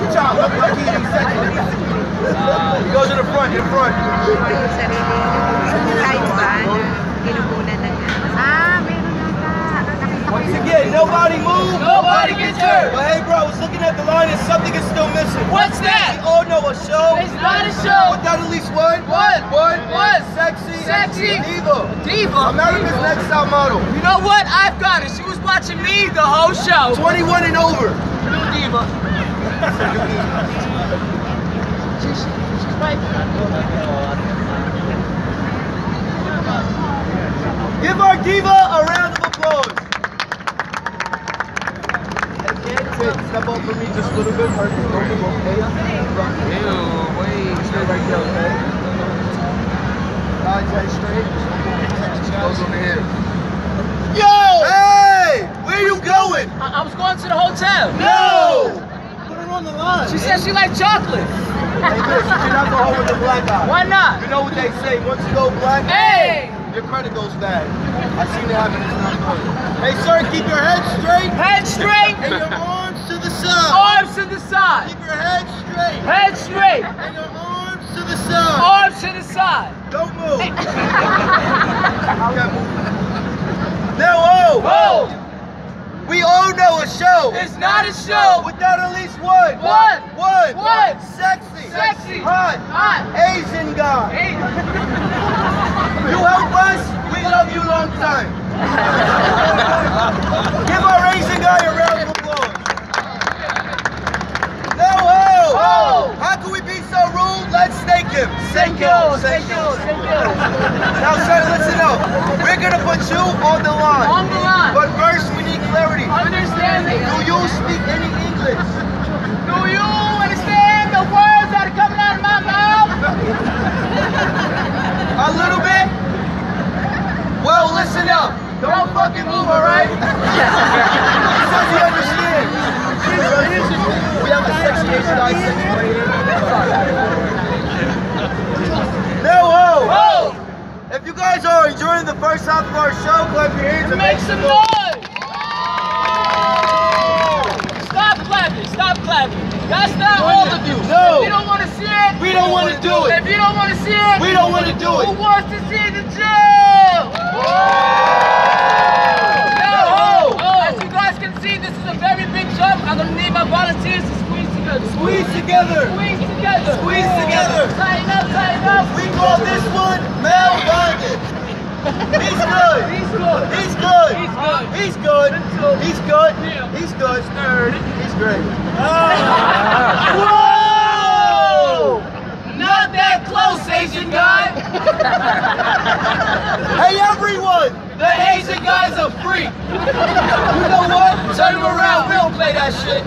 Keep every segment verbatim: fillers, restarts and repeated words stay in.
Cha, look like he's sexy. He goes in the front, in the front. Yung sarili, kahit ba na ginugunan na niya. Ah, meron na. Once again, nobody move. Nobody gets hurt. But hey, bro, I was looking at the line and something is still missing. What's that? We all know a show. It's not a show. Without at least one. What? One. What? Sexy. Sexy. Diva. Diva. America's Next Top Model. You know what? I've got it. She was watching me the whole show. twenty-one and over. New diva. she's, she's right. Give our diva a round of applause. Step up for me just a little bit. Perfect. Don't move, okay? Ew, wait. Stay right there, okay? Guys, head straight. Goes over here. Yo! Hey! Where you going? I, I was going to the hotel. No! Put her on the line. She said she liked chocolate. Hey, listen, you cannot go home with a black eye. Why not? You know what they say, once you go black, Hey! your credit goes bad. I've seen it happen, it's not good. Hey, sir, keep your head straight. Head straight. And your arms to the side. Arms to the side. Keep your head straight. Head straight. And your arms to the side. Arms to the side. Don't move. You can't move. Now, oh! Oh! We all know a show. It's not a show. Without at least one. One. One. One. Sexy. Sexy. Hot. Hot. Asian guy. Hey. You help us, we love you long time. Give our Asian guy a round of applause. Now, oh! Oh. How can we be so rude? Let's snake him. Thank you. Thank you. Thank you. Now, sir, listen up. We're gonna put you on the line. On the line. But first, we need clarity. Understanding. Do you speak any English? Do you understand the words that are coming out of my mouth? A little bit? Well, listen up. Don't fucking move, all right? He says he understands. We have a sexy Asian guy sitting right here. Now, whoa! Oh! If you guys are enjoying the first half of our show, clap your hands and Make some noise! Stop clapping! Stop clapping! That's not all of you. No. If you don't want to see it, We don't want to do it. if you don't want to see it, We don't want to do who it. wants to see the jail? No. As you guys can see, this is a very big jump. I'm gonna need my volunteers to squeeze together. Squeeze together. Squeeze together. Squeeze together. Tighten up, tighten up. We call this one male bondage. He's good. He's good. He's good. He's good. He's good. He's good. He's good. Nerd. He's great. Whoa! Not that close, Asian guy. Hey, everyone! The Asian guy's a freak. You know what? Turn him around. We don't play that shit.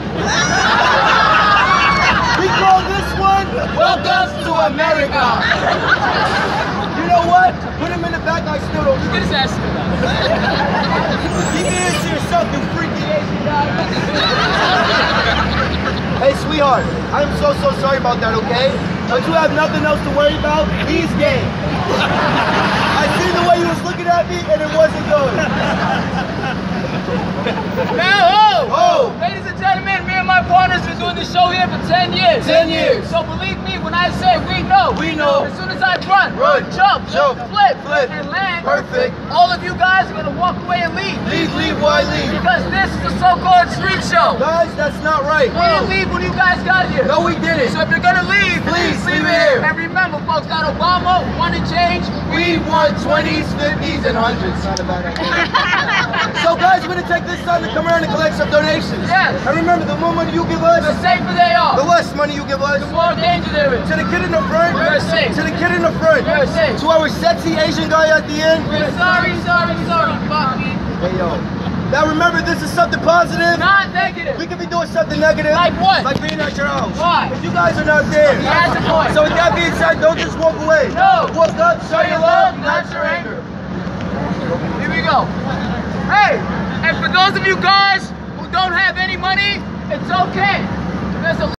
We call this one Welcome to America. You know what? Put him in the back. I still don't. Get his ass in the back. Keep your hands to yourself, you freaky Asian guy. Hey, sweetheart. I'm so, so sorry about that, okay? But you have nothing else to worry about. He's gay. I seen the way he was looking at me, and it wasn't good. Now, oh, Oh. ladies and gentlemen, me and my partners been doing this show here for ten years. Ten years. So believe me when I say we know. We know. As soon as I run, Run, jump, jump, flip, flip, and land, perfect. all of you guys are gonna walk away and leave. Leave, leave, why leave? Because this is a so-called street show. Guys, that's not right. We didn't leave when you guys got here. No, we didn't. So if you're gonna leave, Please, leave leave it it here. here. And remember, folks, got Obama, want to change. We want twenties, fifties, and hundreds. Not a bad idea. So guys, we're gonna take this time to come around and collect some donations. Yes. And remember, the more money you give us, The safer they are, the less money you give us. the more danger there is. To the kid in the front, You're safe. to the kid in the front, You're safe. to our sexy Asian guy at the end. We're sorry, sorry, sorry, Bucky. Hey yo. Now remember, this is something positive. Not negative. We could be doing something negative. Like what? Like being at your house. Why? If you guys are not there. He has a point. So with that being said, don't just walk away. No. Walk up, show your love, not your anger. Here we go. Hey, and for those of you guys who don't have any money, it's okay. There's a